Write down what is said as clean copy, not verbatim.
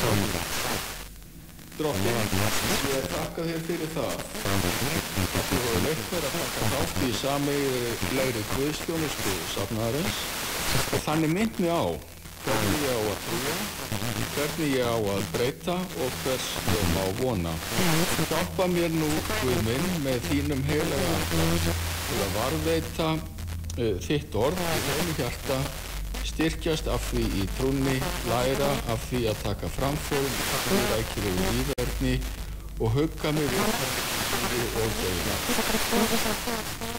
Drottinn, ég þakka þér fyrir það að þú hefur leyft mér að taka þátt í sameiginlegri guðsþjónustu safnaðarins og þannig minnt mig á hvernig ég á að trúa, hvernig ég á að breyta og hvers ég má vona. Hjálpa mér nú, Guð minn, með þínum heilaga anda til að varðveita þitt orð í heinu hjarta, styrkjast af því í trúnni, læra af því að taka framfóð í rækilegu líferni og hugga mig við og dauða.